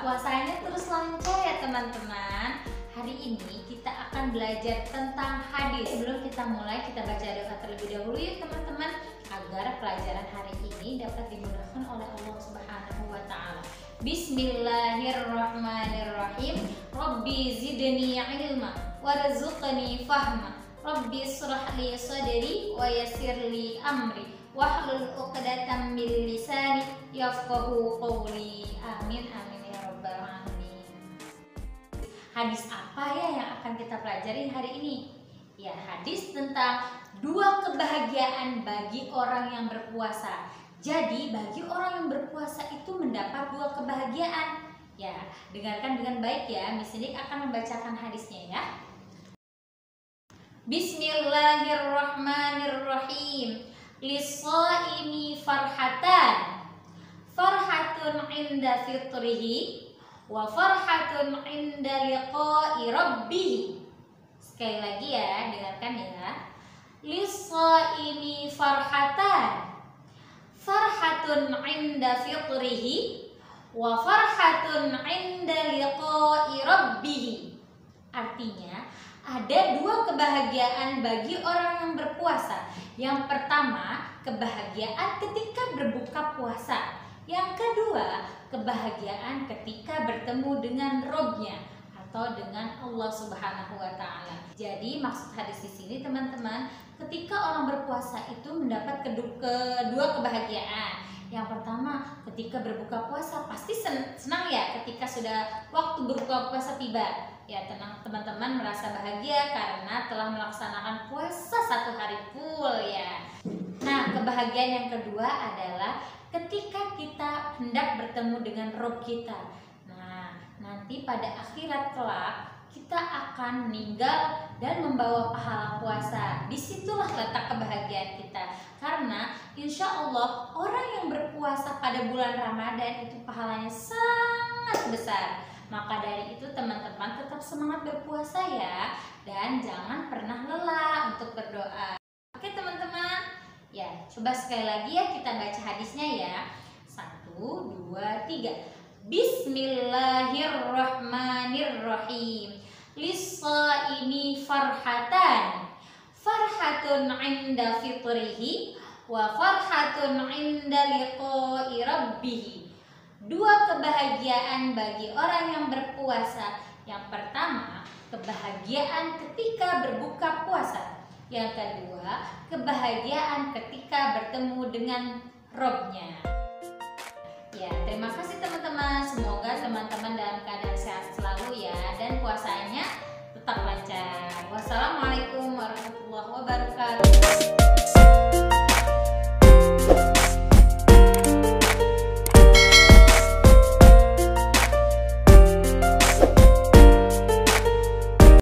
puasanya terus lancar ya teman-teman. Hari ini kita akan belajar tentang hadis. Sebelum kita mulai, kita baca doa terlebih dahulu ya teman-teman, agar pelajaran hari ini dapat dimudahkan oleh Allah Subhanahu wa taala. Bismillahirrahmanirrahim. Rabbi zidni ilma warzuqni fahma. Rabbi ishrah li sadri wa yassir li amri wahlul 'uqdatam min lisani yafqahu qawli. Amin amin ya rabbal alamin. Hadis apa ya yang akan kita pelajari hari ini? Ya, hadis tentang 2 kebahagiaan bagi orang yang berpuasa. Jadi bagi orang yang berpuasa itu mendapat 2 kebahagiaan. Ya, dengarkan dengan baik ya. Miss Nick akan membacakan hadisnya ya. Bismillahirrahmanirrahim. Lis-shaimi farhatan. Farhatun 'inda fitrihi wa farhatun 'inda liqa'i rabbih. Sekali lagi ya, dengarkan ya. Lis-shaimi farhatan. Farhatun 'inda fitrihi wa farhatun 'inda liqa'i rabbih. Artinya, ada 2 kebahagiaan bagi orang yang berpuasa. Yang pertama, kebahagiaan ketika berbuka puasa. Yang kedua, kebahagiaan ketika bertemu dengan Robnya atau dengan Allah Subhanahu wa taala. Jadi maksud hadis di sini teman-teman, ketika orang berpuasa itu mendapat kedua kebahagiaan. Yang pertama, ketika berbuka puasa pasti senang ya ketika sudah waktu berbuka puasa tiba. Ya, teman-teman merasa bahagia karena telah melaksanakan puasa 1 hari full ya. Nah, kebahagiaan yang kedua adalah ketika kita hendak bertemu dengan Rob kita. Nah, nanti pada akhirat kelak kita akan meninggal dan membawa pahala puasa. Disitulah letak kebahagiaan kita. Karena insya Allah orang yang berpuasa pada bulan Ramadan itu pahalanya sangat besar. Maka dari itu teman-teman tetap semangat berpuasa ya. Dan jangan pernah lelah untuk berdoa. Oke teman-teman. Ya, coba sekali lagi ya kita baca hadisnya ya. 1, 2, 3. Bismillahirrahmanirrahim. Lis-shaimi farhatan. Farhatun 'inda fitrihi wa farhatun 'inda liqa'i rabbih. 2 kebahagiaan bagi orang yang berpuasa. Yang pertama, kebahagiaan ketika berbuka puasa. Yang kedua, kebahagiaan ketika bertemu dengan Robnya. Ya, terima kasih teman-teman. Semoga teman-teman